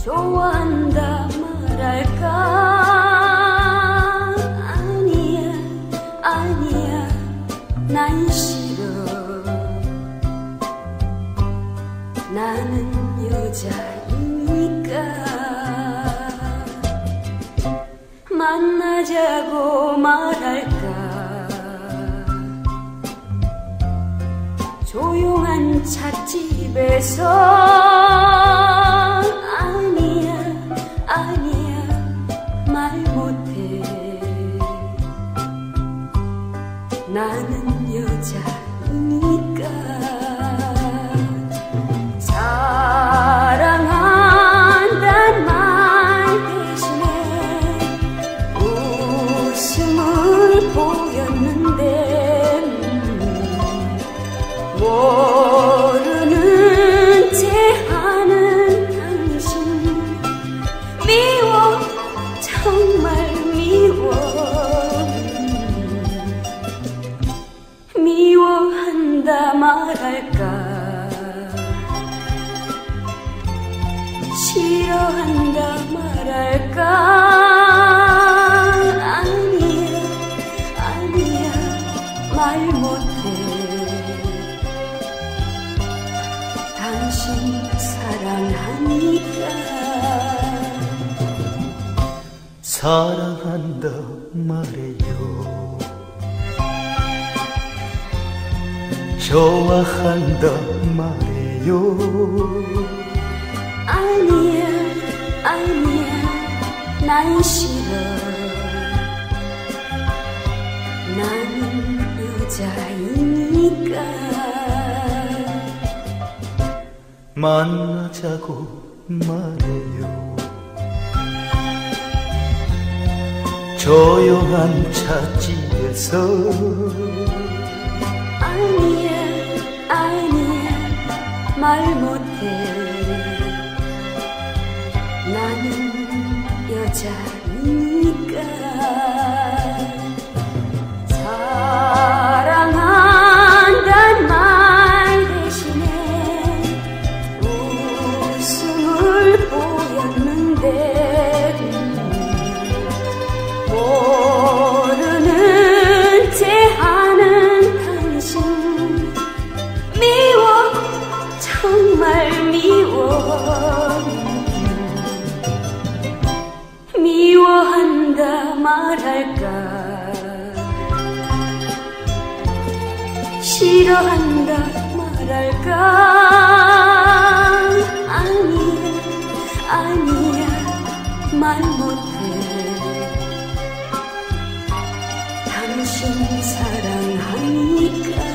좋아한다 말할까. 아니야 아니야 난 싫어. 나는 여자이니까. 만나자고 말할까. 조용한 찻집에서. 아니야 아니야 말 못해. 나는 여자이니까. 사랑한단 말 대신에 웃음을 보였는데 모르는 채 하는 당신 미워. 정말 미워. 미워한다 말할까. 싫어한다 말할까. 아니야 아니야 말 못해. 당신 사랑하니까. 사랑한다 말해요. 좋아한다 말해요. 아니야 아니야 난 싫어. 나는 여자이니까. 만나자고 말해요. 조용한 찻집에서. 아니야 아니야 말 못해. 나는 여자이니까. 사랑한단 말 대신에 웃음을 보였는데 모르는 채 하는 당신 미워. 정말 미워. 미워한다 말할까. 싫어한다 말할까. 아니야 아니야 말 못해. 당신 사랑하니까.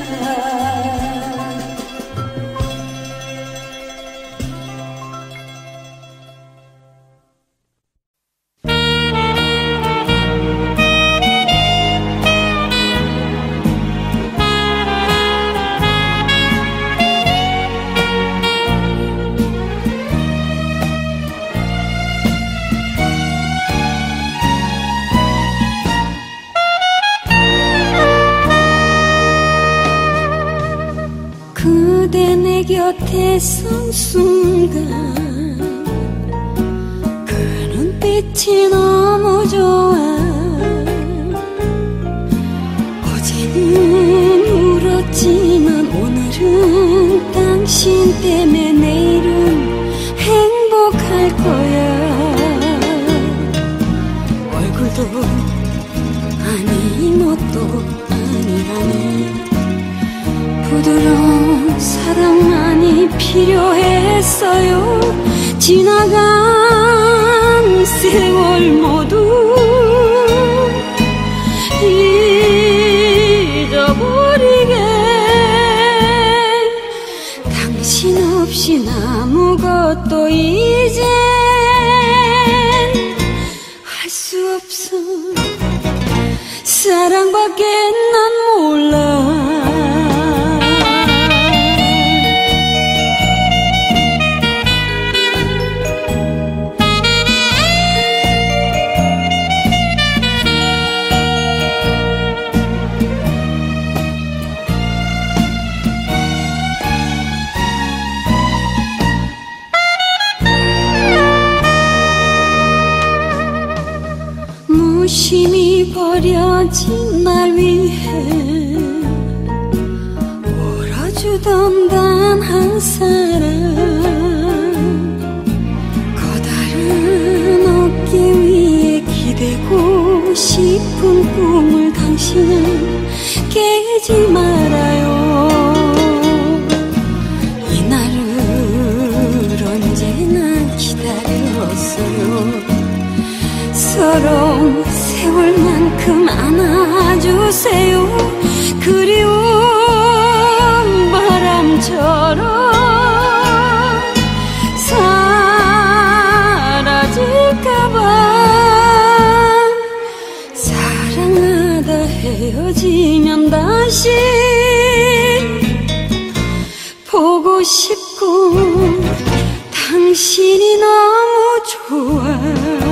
그대 내 곁에 선 순간 그 눈빛이 너무 좋아. 어제는 울었지만 오늘은 당신 때문에 내일은 행복할 거야. 얼굴도 아니 뭣도 아니라니 부드러운 사랑만이 필요했어요. 지나간 세월 모두 잊어버리게. 당신 없인 아무것도 이젠 할 수 없어. 사랑밖에 난 몰라. 무심히 버려진 날 위해 울어주던 단 한 사람, 커다란 어깨 위에 기대고 싶은 꿈을 당신은 깨지 말아요. 이날을 언제나 기다렸어요. 서러운 세월만큼 안아주세요. 그리운 바람처럼 사라질까봐. 사랑하다 헤어지면 다시 보고 싶고 당신이 너무 좋아.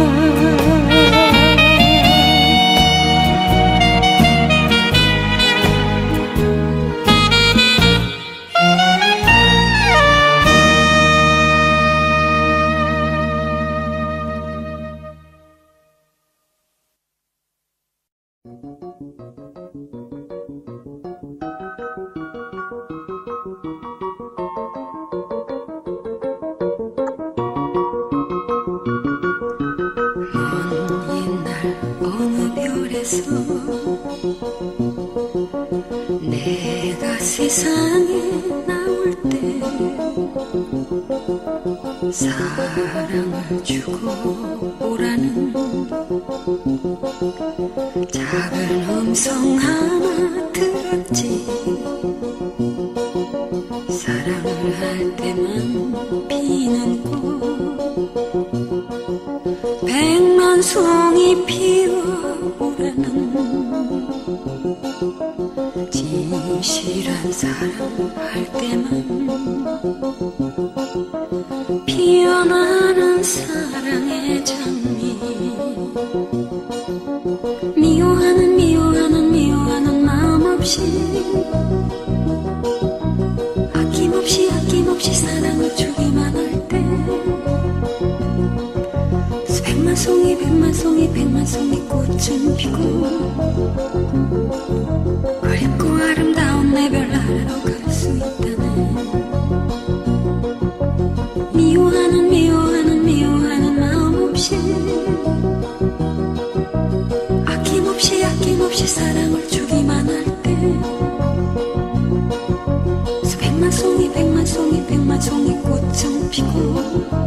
내가 세상에 나올 때 사랑을 주고 오라는 작은 음성 하나 들었지. 사랑을 할 때만 피는 꽃 백만 송이 피어오라는 진실한 사랑할 때만 피어나는 사랑의 장미. 미워하는 미워하는 미워하는 마음 없이 아낌없이 아낌없이 사랑을 주기만 할 때 수백만 송이 백만 송이 백만 송이 꽃은 피고 그립고 아름다운 내 별나라로 갈 수 있다네. 미워하는 미워하는 미워하는 마음 없이 아낌없이 아낌없이 사랑을 주기만 할 때 수백만 송이 백만 송이 백만 송이 꽃은 피고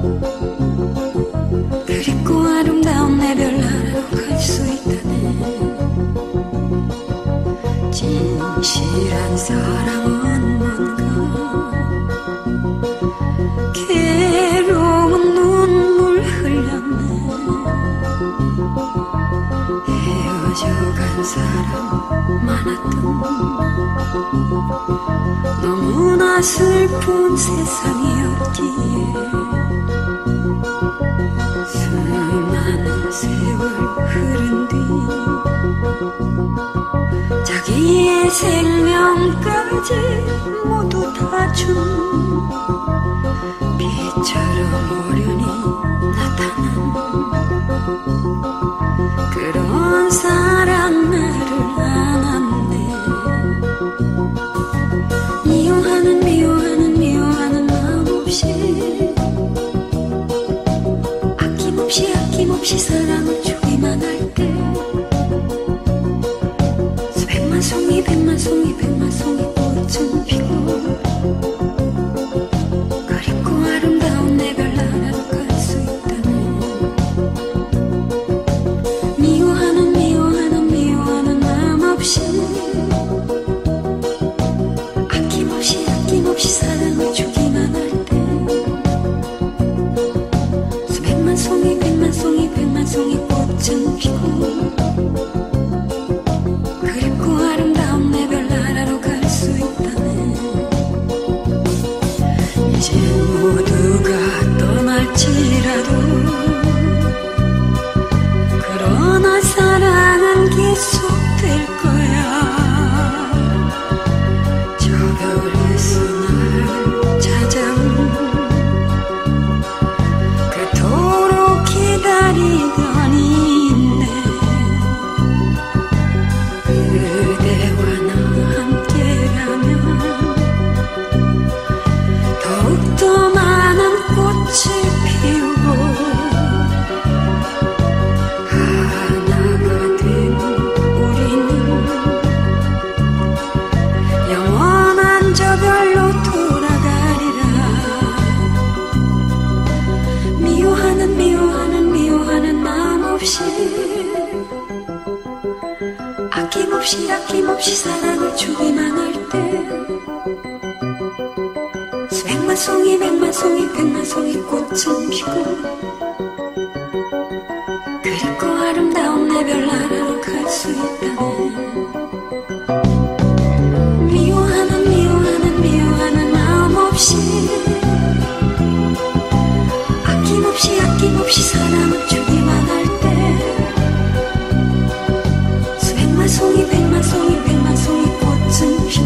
그립고 아름다운 내 별나라로 갈 수 있다네. 진실한 사랑은 뭔가 괴로운 눈물 흘렸네. 헤어져간 사람 많았던 너무나 슬픈 세상이었기에 수많은 세월 흐른 뒤 자기의 생명까지 모두 다 준 빛처럼 오련히 나타난 그런 사랑 나를 안았네. 미워하는 미워하는 미워하는 마음 없이 아낌없이 아낌없이 사랑을 주기만 할 때 수백만 송이 백만 송이 백만 송이 꽃은 피고 그립고 아름다운 내 별나라로 갈 수 있다네. 미워하는 미워하는 미워하는 마음 없이 아낌없이 아낌없이 사랑을 주기만 할 때 수백만 송이 백만 송이 백만 송이 꽃은 피고 그립고 아름다운 내 별나라로 갈 수 있다네. 이제 모두가 떠날지라도 그러나 사랑은 계속될 거야. 저 별에서 날 찾아온 그토록 기다리던 인내 아낌없이 사랑을 주기만 할 때 수백만 송이 백만 송이 백만 송이 꽃은 피고 그립고 아름다운 내 별나라로 갈 수 있다네. 미워하는 미워하는 미워하는 마음 없이 아낌없이 아낌없이 사랑을 주기만 할 때 수백만 송이 백만 송이 백만 송이 꽃은 피고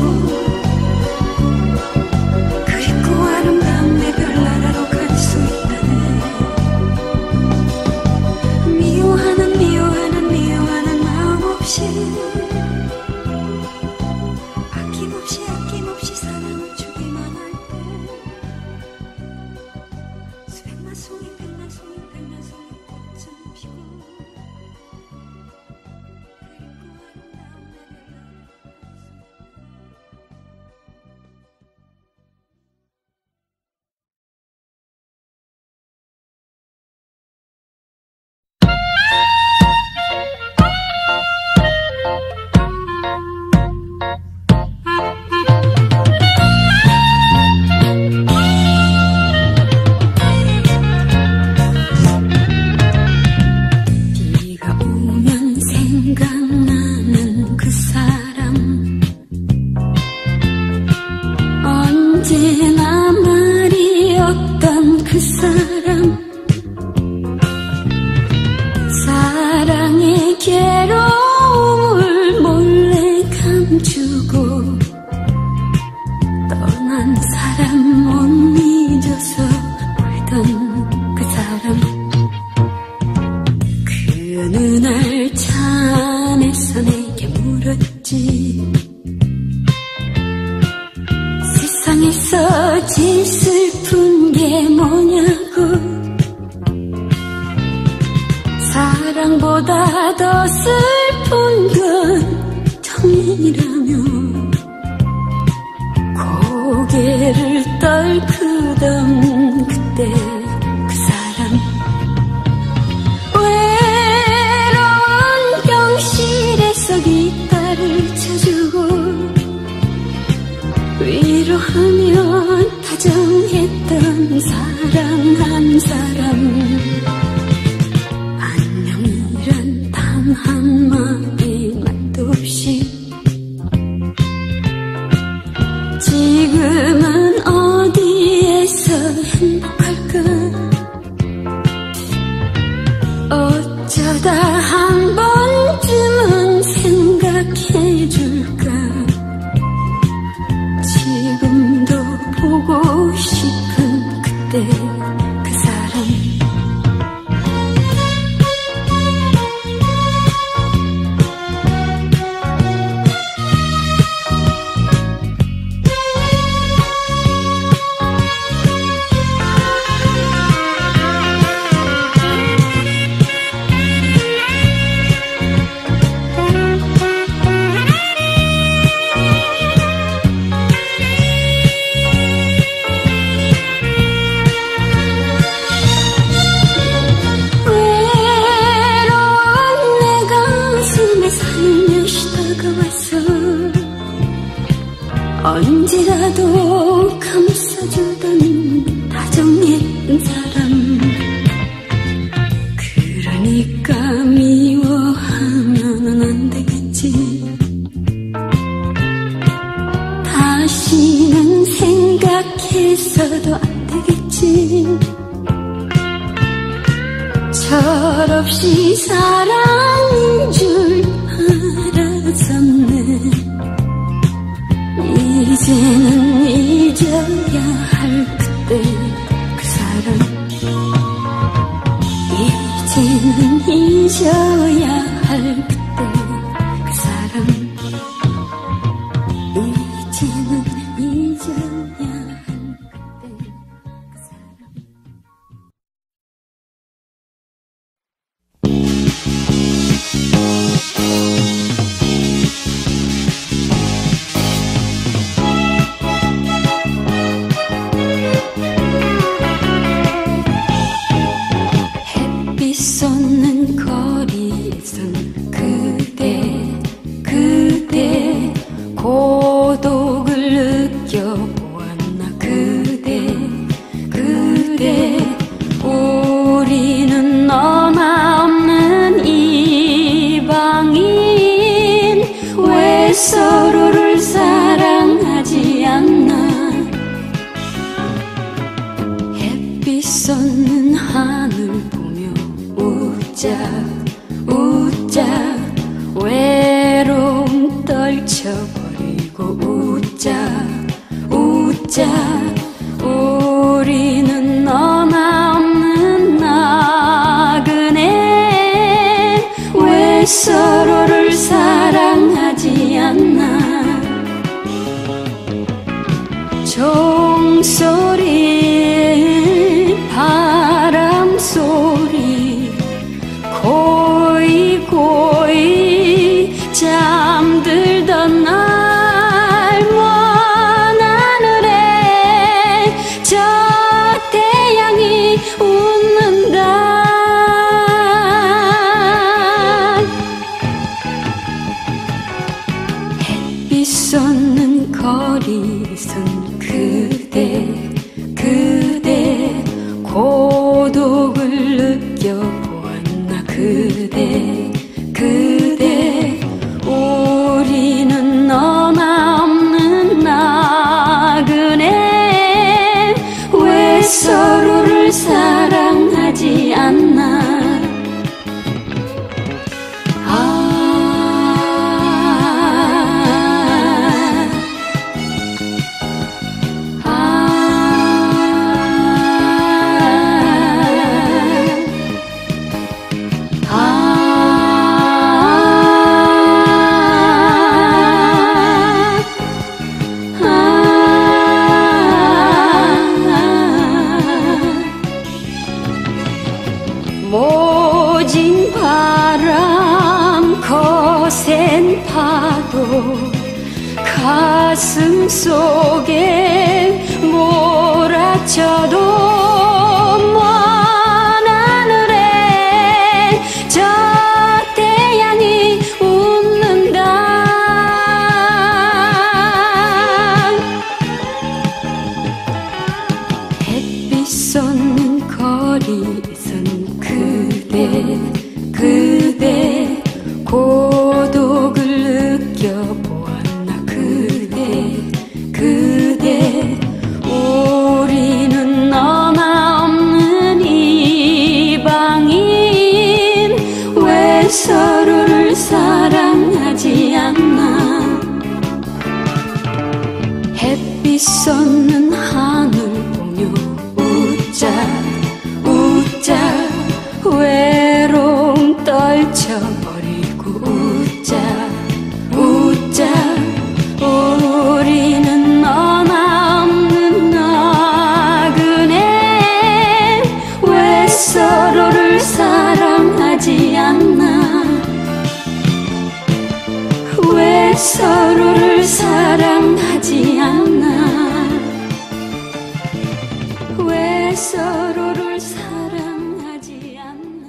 그립고 아름다운 내 별나라로 갈 수 있다네. 미워하는 미워하는 미워하는 마음 없이 아낌없이 아낌없이 사랑을 주기만 할 때 수백만 송이 백만 송이 백만 송이 꽃은 피고 세상에서 제일 슬픈 게 뭐냐고 사랑보다 더 슬픈 건 정이라며 고개를 떨크던 그때 그 사람 외로운 병실에서 기타를 쳐주고 위로하며 다정했던 사랑 한 사람 안녕이란 단 한마디 말도 없이 지금은 어디에서 행복할까 어쩌다 한 번쯤은 생각해줄까 지금도 보고 싶은 그때 그 사람 언제라도 감싸주던 다정했던 사람 그러니까 미워하면 안 되겠지 다시는 생각해서도 안 되겠지 철없이 사랑인 줄 알았었네 이제는 잊어야 할 그때 그 사람 이제는 잊어야 할 그때 그 사람 이제는 잊어야 할 그때 그 사람 햇빛 쏟는 거리에서 그대 우리는 너나 없는 이방인 왜 서로를 사랑하지 않나 햇빛 쏟는 하늘 보며 웃자 웃자 외로움 떨쳐버리고 웃자 웃자 우리는 너나 없는 나그네 왜 서로를 사랑하지 않나 종소리 바람소리 고이 고이 잠들던 날 먼 하늘에 저 태양이 웃는다 햇빛 쏟는 거리선 그대 그대 고독을 느껴보았나 그대 그대 우리는 너나 없는 나그네 왜 서로를 사랑하지 않나 모진 바람 거센 파도 가슴 속에 몰아쳐도 먼 하늘에 저 태양이 웃는다 햇빛 쏟는 거리선 그대 그대 고독을 느껴보았나 그대 그대 우리는 너나 없는 이방인 왜 서로를 사랑하지 않나 햇빛 쏟는 하늘 보며 웃자 웃자 외로움 떨쳐버리고 웃자 웃자 우리는 너나 없는 나그네 왜 서로를 사랑하지 않나 왜 서로를 사랑하지 않나 왜 서로를 사랑하지 않나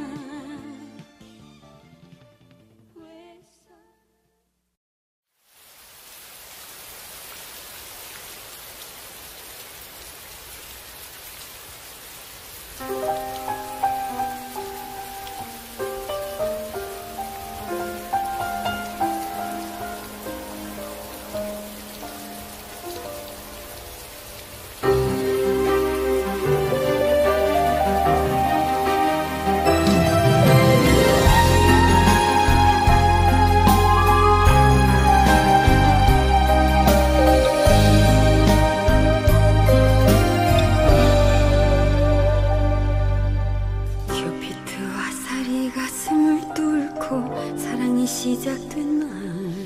시작된 날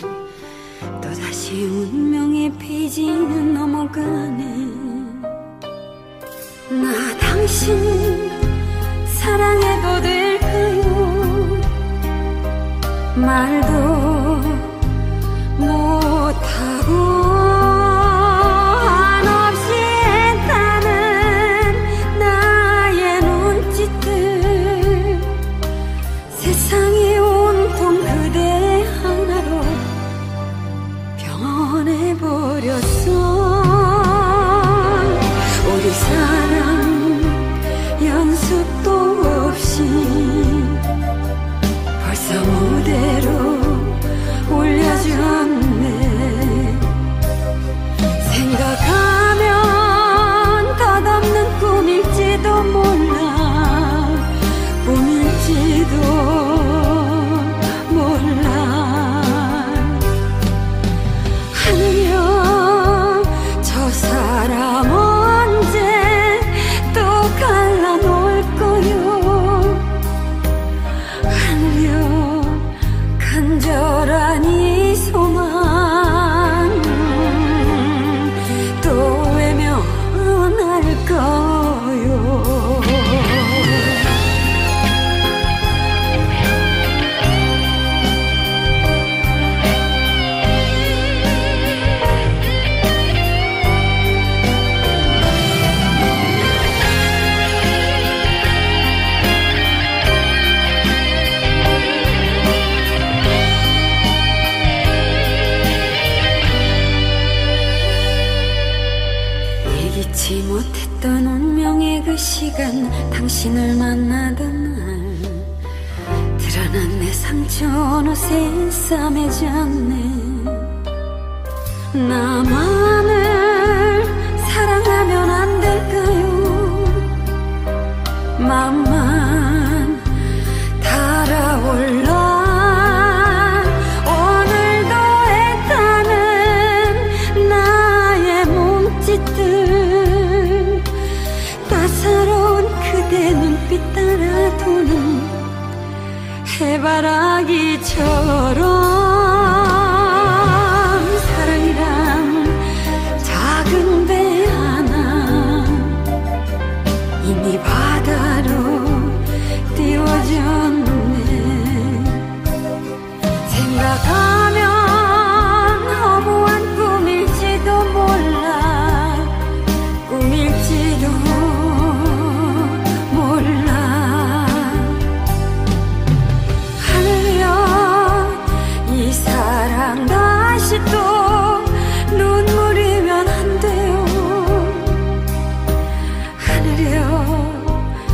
또다시 운명의 페이지는 넘어가네 나 당신 사랑해도 될까요 말도 못하고 한없이 애타는 나의 눈짓들 세상이 온통 그대 하나로 변해버렸어 우리 사랑 당신을 만나던 날 드러난 내 상처는 어느새 싸매졌네. 나만을 사랑하면 안 될까요? 맘만 달아올라 오늘도 애타는 나의 몸짓들 따사로운 그대 눈빛 따라 도는 해바라기처럼 작은 배 하나 이미 바다로 띄워졌네. 생각하면 허무한 꿈일지도 몰라, 꿈일지도 몰라. 하늘여 이 사랑 다시 또 눈물이면 안 돼요. 하늘여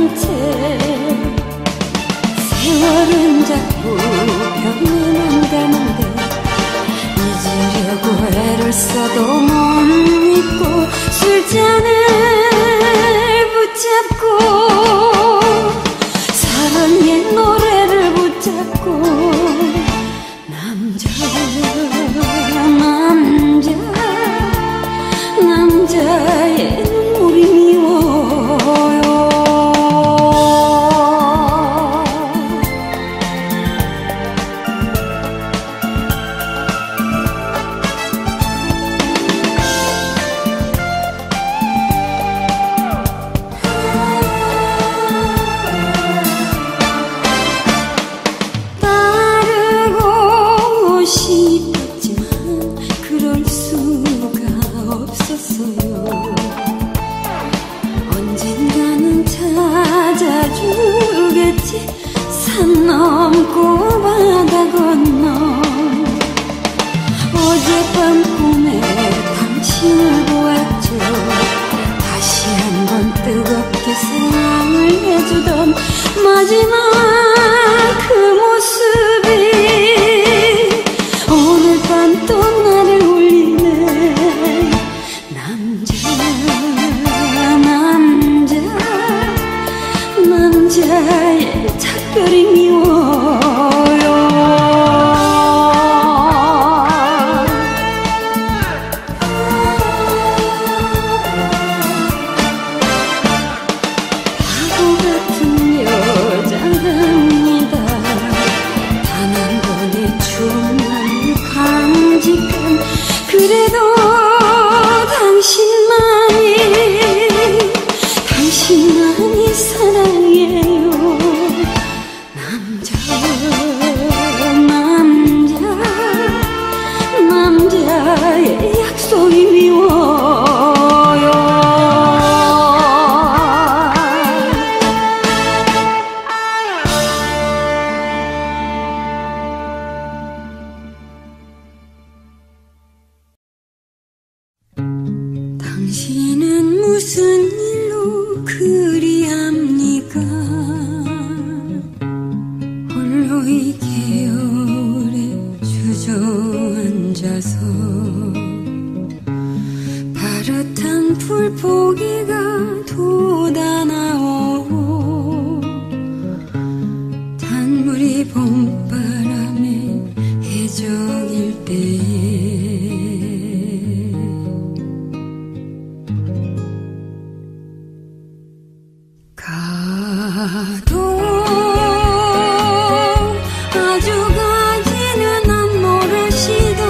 채 세월은 자꾸 변해만 가는데 잊으려고 애를 써도 못 잊고 술잔을 붙잡고 사랑의 노래를 붙잡고 남자의 눈물이 미워요. 따르고 싶었지만 그럴 수가 없었어요. 언젠가는 찾아주겠지. 산 넘고 바다 건너 어젯밤 꿈에 당신을 보았죠. 다시 한번 뜨겁게 사랑을 해주던 마지막 그 모습이 오늘 밤 또 나를 울리네. 남자의 작별이 미워요. 바보 같은 여자랍니다. 단 한 번의 추억만을 간직한 그래도 당신만이 사랑해요. 남자의 약속이 미워요. 당신은 무슨 일로 그리합니까? 홀로 이 겨울에 주저앉아서 파릇한 풀포기가 돋아나오고 단물이 봄바람에 해적일 때에 가도 아주 가지는 안 모르시던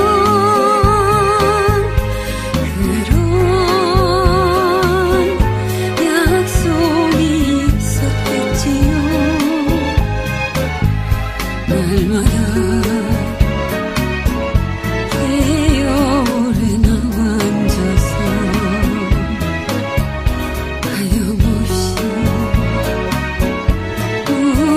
그런 약속이 있었겠지요. 날마다 계열에 나와 앉아서 하염없이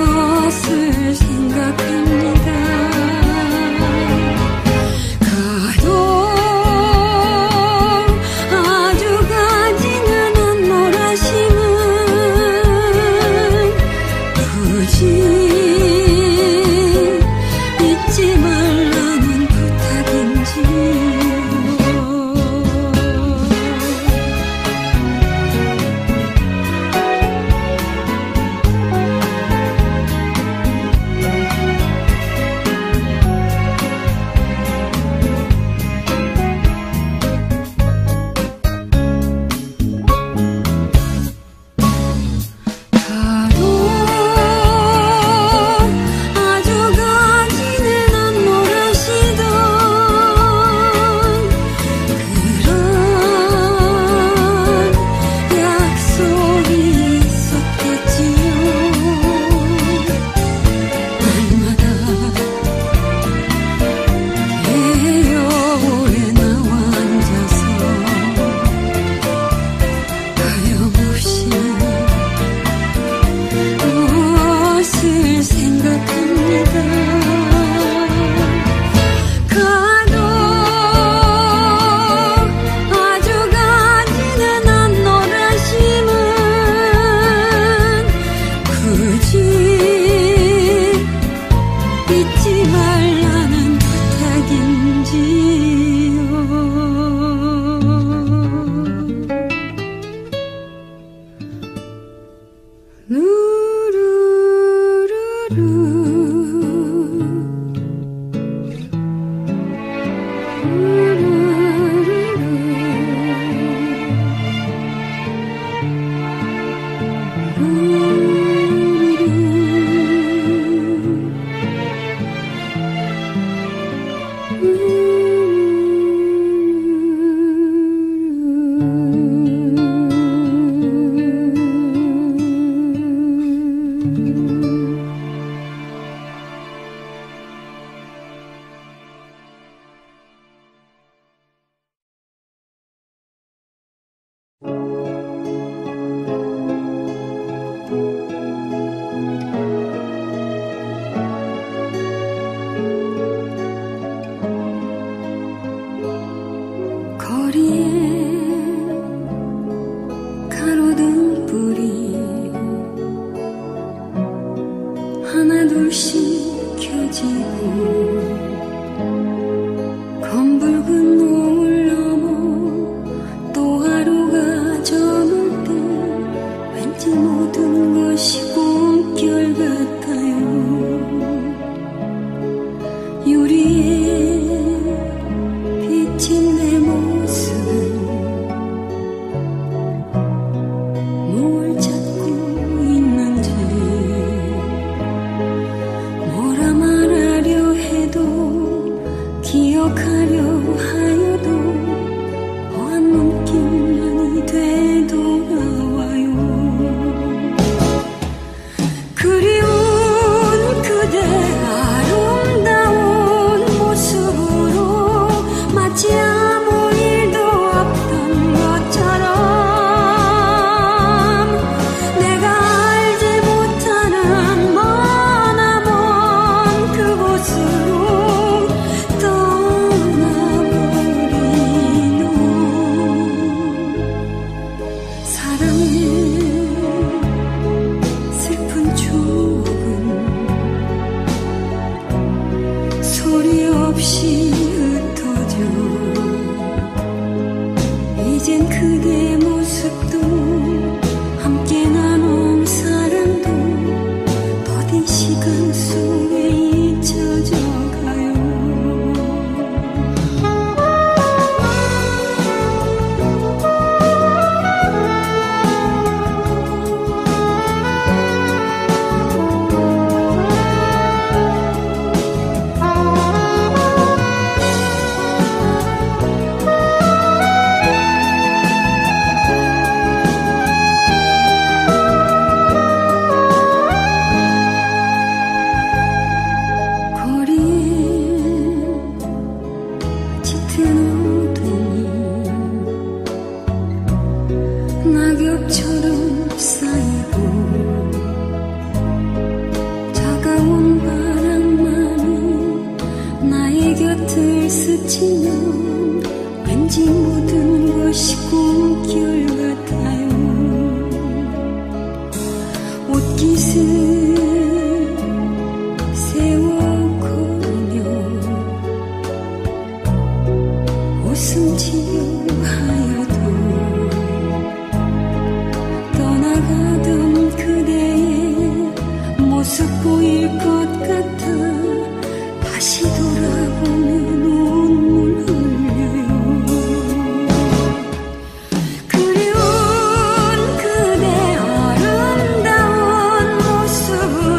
그리운 그대 아름다운 모습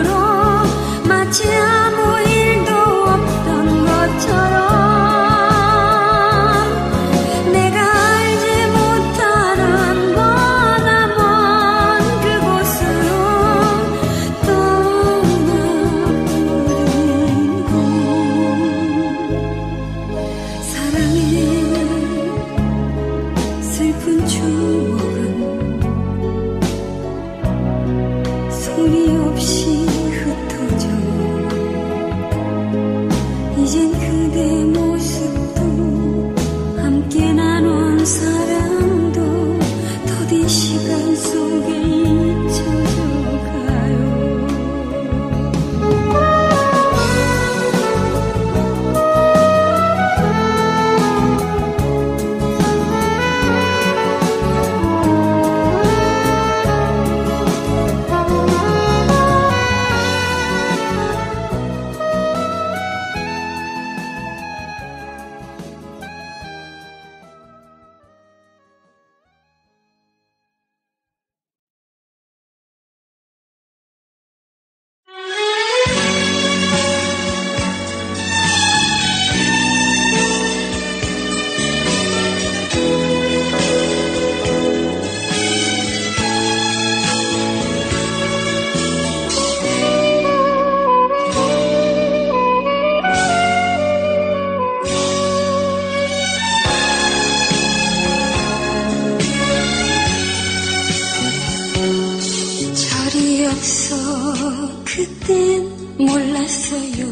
말이 없어 그땐 몰랐어요.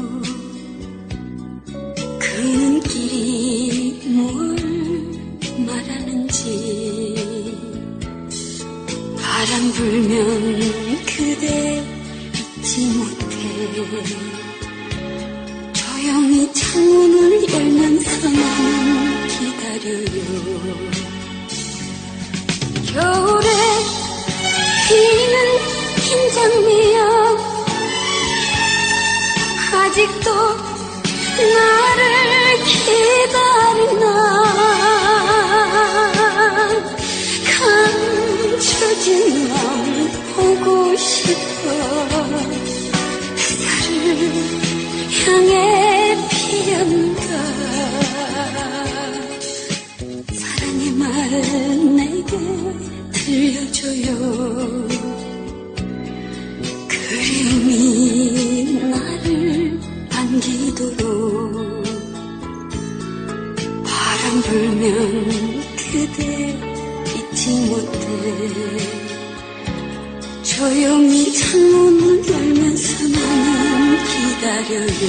그 눈길이 뭘 말하는지. 바람 불면 그대 잊지 못해 조용히 창문을 열면서 나는 기다려요. 겨울에 피는 흰 장미여 아직도 나를 기다리나. 감춰진 마음 보고 싶어. 햇살을 향해 피었는가. 사랑의 말 내게 들려줘요. 그리움이 나를 안기도록. 바람 불면 그대 잊지 못해 조용히 창문을 열면서 나는 기다려요.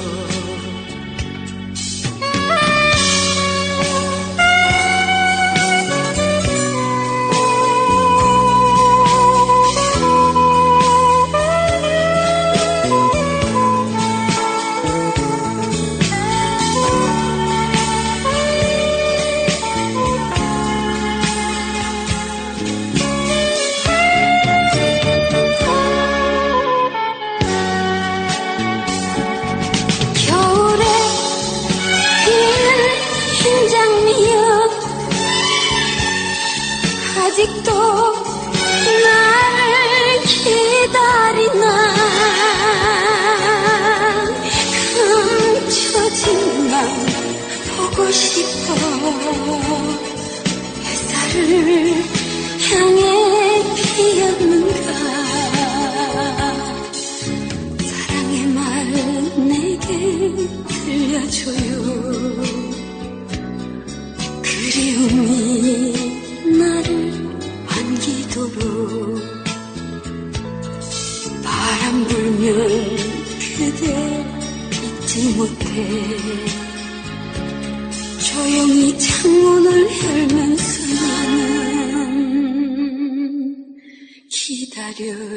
아직도 나를 기다리나. 감춰진 맘 보고 싶어. 햇살을 향해 피었는가. 사랑의 말 내게 들려줘요. 그리움이 나를 안기도록. 바람 불면 그대 잊지 못해 조용히 창문을 열면서 나는 기다려요.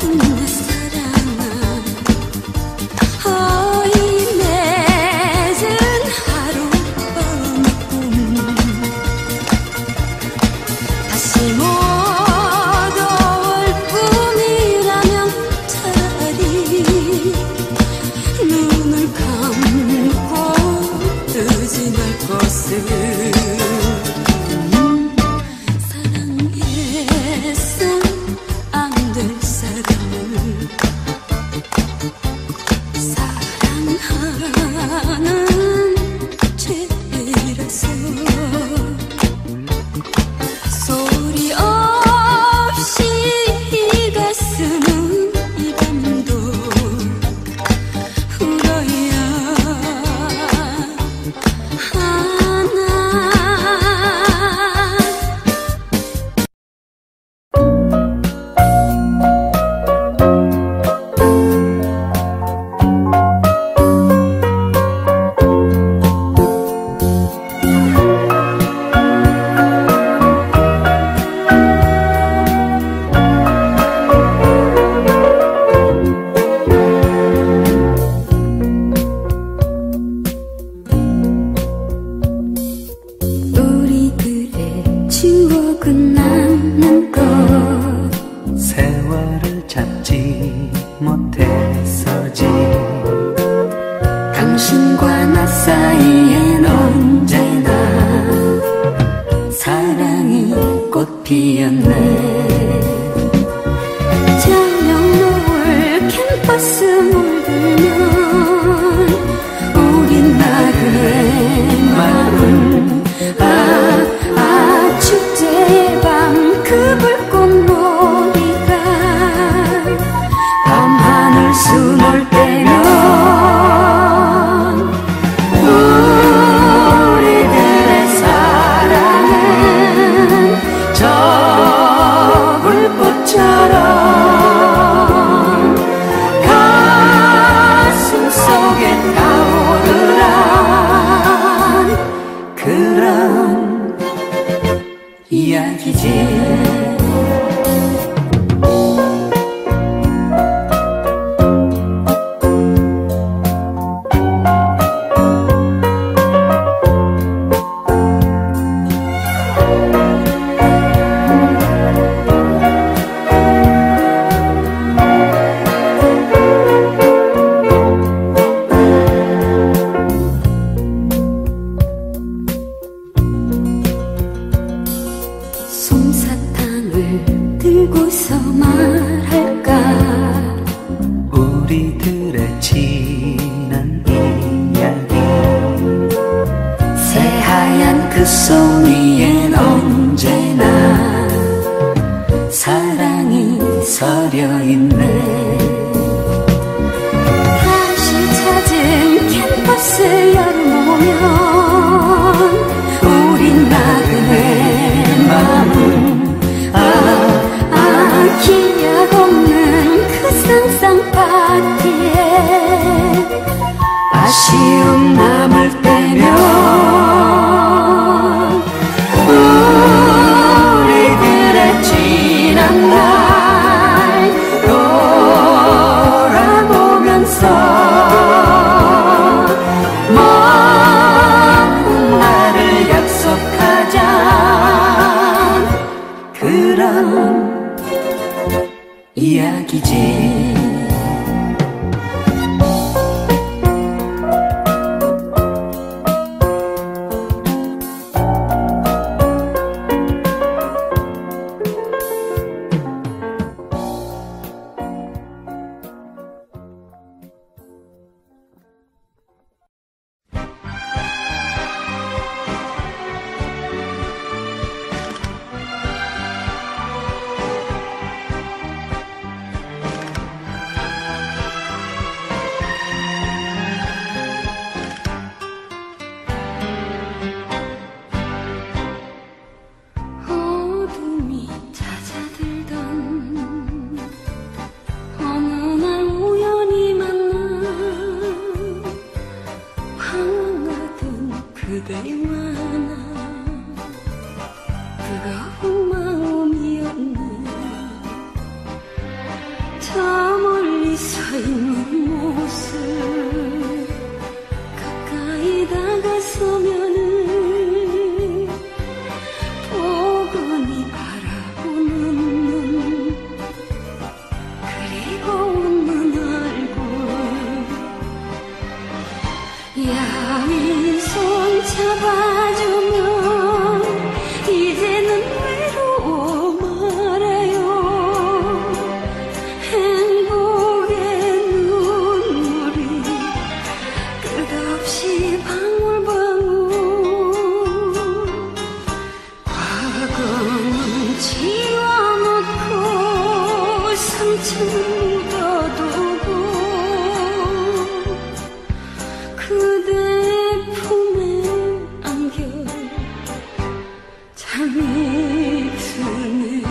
내 사랑아 어이 맺은 하룻밤의 꿈 다시 못 올 꿈이라면 차라리 눈을 감고 의심할 것을 사랑해선 안 될 사람을 사랑하는 죄라서 소리 없이 이 가슴은 이 밤도 울어야 하나. 우리들의 추억은 남는 것 세월을 잡지 못해서지 당신과 나 사이엔 언제나 사랑이 꽃 피었네. 저녁 노을 캠퍼스 물들면 우린 나그네 마음 축제의 밤 그 불꽃놀이가 밤하늘 수놓을 때면 우리들의 사랑은 저 불꽃처럼 가슴 속에 타오르란 그런 이야기지. 솜사탕을 들고서 말할까 우리들의 지난 이야기 새하얀 그 송이엔 언제나 사랑이 서려있네. 다시 찾은 캠퍼스 여름 오면 우린 나그네 마음 기약 없는 그 상상 파티에 아쉬움 남을 때면 우리들의 지난 날 돌아보면서 먼 날을 약속하자. 그런 이야기지. 서 있는 모습 가까이 다가서면은 포근히 바라보는 눈 그리고 웃는 얼굴 야윈 손 잡아주면 이제는 외로워 말아요 행복의 눈물이 끝없이 방울방울 과거는 지워놓고 상처는 묻어두고 그대 품에 안겨 잠이 드네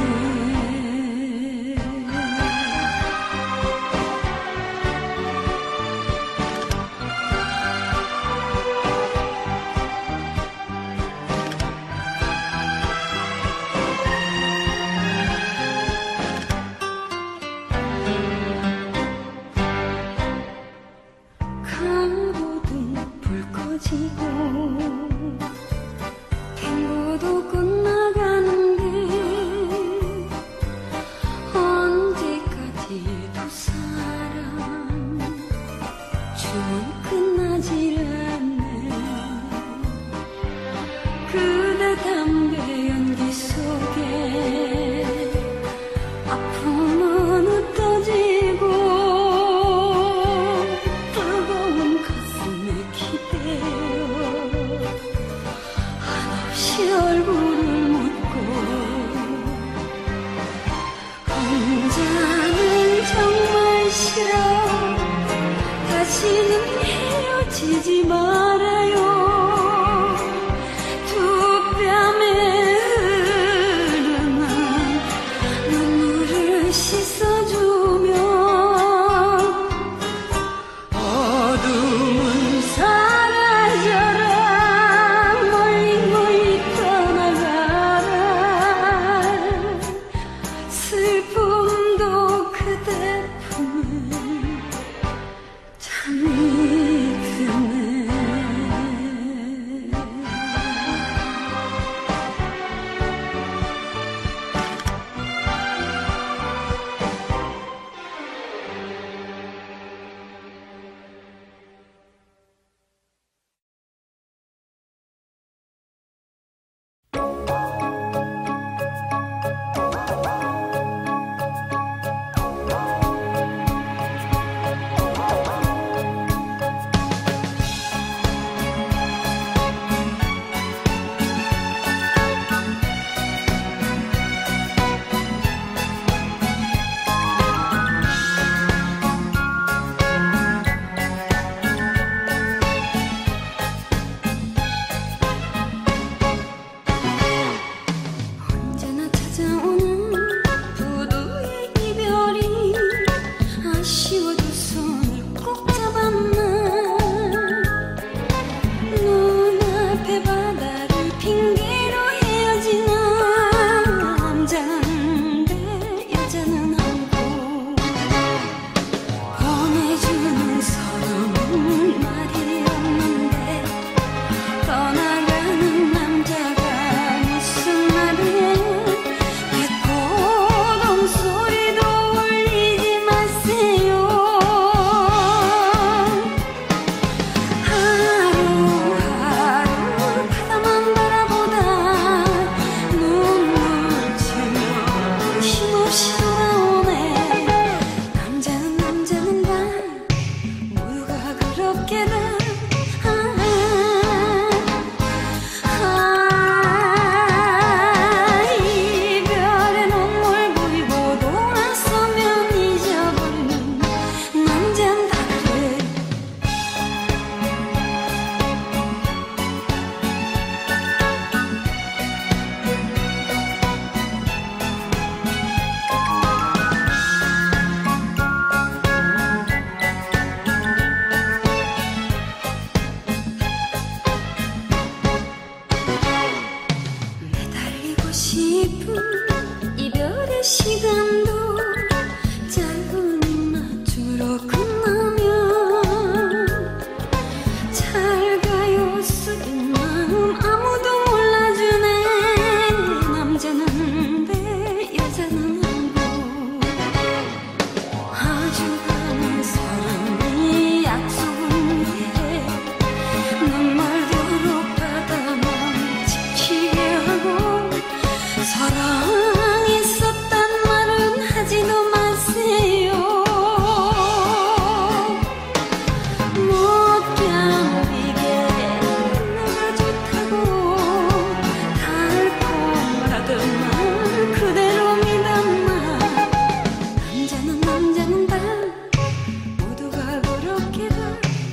남자는 다 모두가 그렇게 다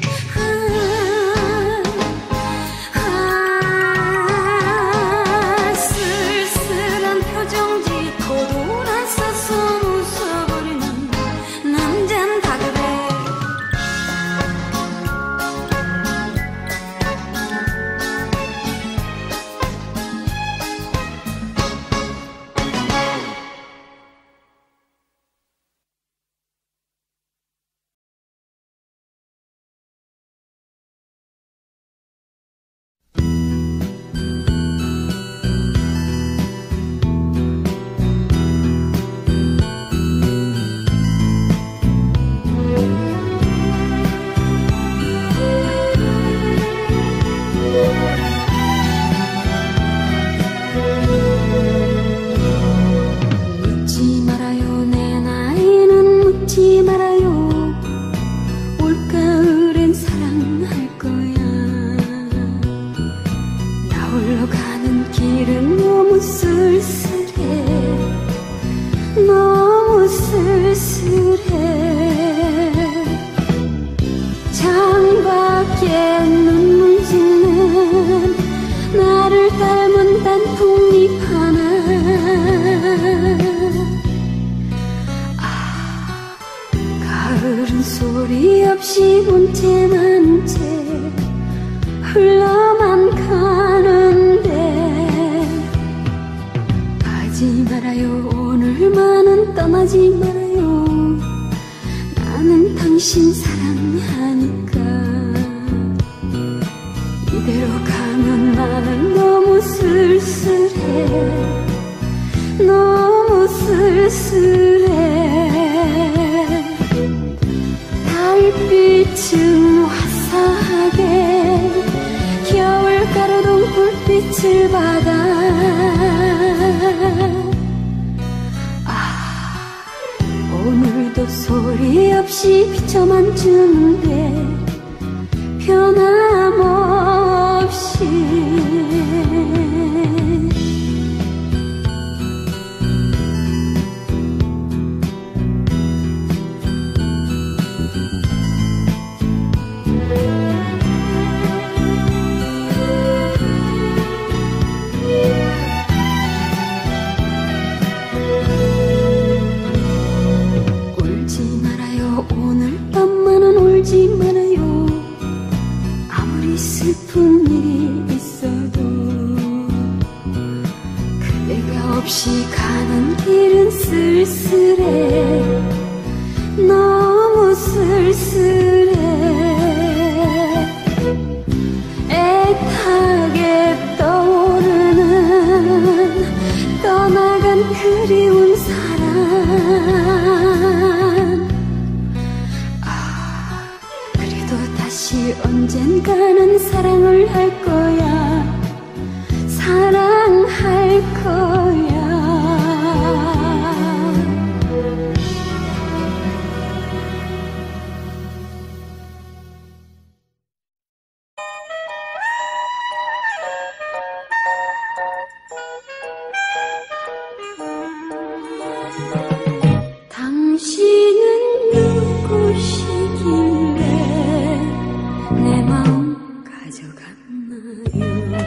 쓸쓸한 표정 짓고 돌아서서 웃어버리는 남잔 다 그래. 묻지 말아요 내 나이는 묻지 말아요 올가을엔 사랑할 거야. 나 홀로 가는 길은 너무 쓸쓸해 너무 쓸쓸해. 창밖에 눈물 짓는 나를 닮은 단풍잎 하나. 가을은 소리 없이 본체만 채 흘러만 가는데 가지 말아요 오늘만은 떠나지 말아요. 나는 당신 사랑하니까. 이대로 가면 나는 너무 쓸쓸해 너무 쓸쓸해. 달빛은 화사하게 겨울가로등 불빛을 받아. 오늘도 소리 없이 비춰만 주는데 변함없이. 울지 말아요 오늘 밤만은 울지 말아요. 아무리 슬픈 일이 있어도 그대가 없이 가는 길은 쓸쓸해 너무 쓸쓸해. 애타게 떠오르는 떠나간 그리운 사랑. 그래도 다시 언젠가는 사랑을 할 거야. 사랑할 거야. 당신은 누구시길래 내 마음 가져갔나요.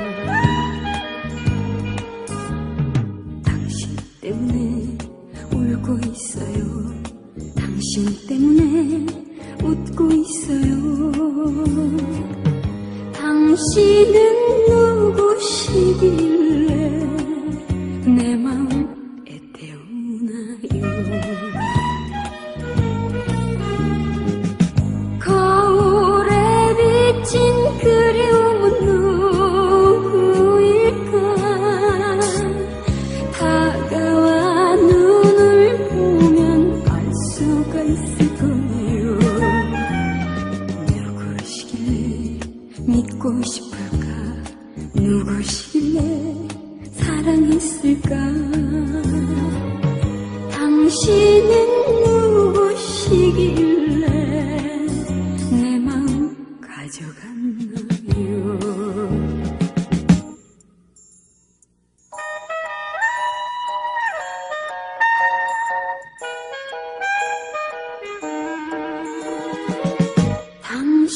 당신 때문에 울고 있어요. 당신 때문에 웃고 있어요. 당신은 누구시길래 내 마음 애태우나요. 거울에 비친 그리움은 누구일까. 다가와 눈을 보면 알 수가 있을 거예요. 누구시길래 믿고 싶을까. 누구시길래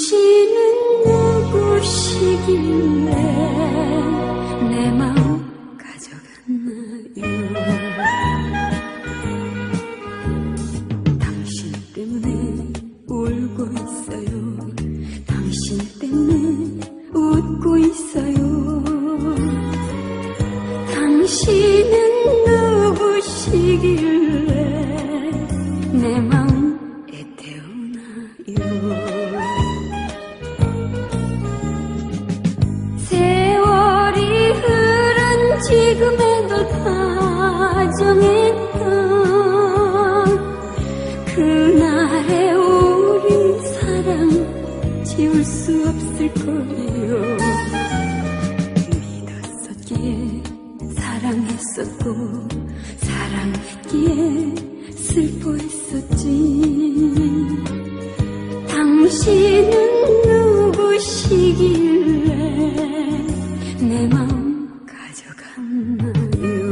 당신은 누구시길래 내 마음 가져갔나요? 당신 때문에 울고 있어요. 당신 때문에 웃고 있어요. 당신은 누구시길래 내 마음에 태어나요? 세월이 흐른 지금에도 다정했던 그날의 우리 사랑 지울 수 없을 거예요. 믿었었기에 사랑했었고 사랑했기에 슬퍼했었지. 당신은 누구시길래 내 마음 가져갔나요?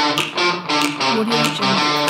Audio Jungle.